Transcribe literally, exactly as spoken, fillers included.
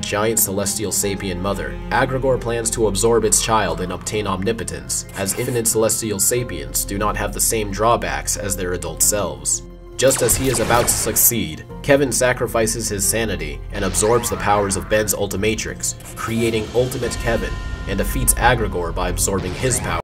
giant celestial sapien mother, Agrigor plans to absorb its child and obtain omnipotence, as infinite celestial sapiens do not have the same drawbacks as their adult selves. Just as he is about to succeed, Kevin sacrifices his sanity and absorbs the powers of Ben's omnitrix, creating Ultimate Kevin, and defeats Agrigor by absorbing his power.